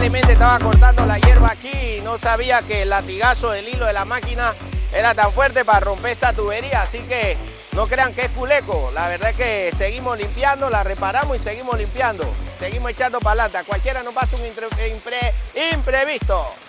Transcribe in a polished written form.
lamentablemente estaba cortando la hierba aquí y no sabía que el latigazo del hilo de la máquina era tan fuerte para romper esa tubería, así que no crean que es culeco. La verdad es que seguimos limpiando, la reparamos y seguimos limpiando. Seguimos echando para adelante. A cualquiera nos pasa un imprevisto.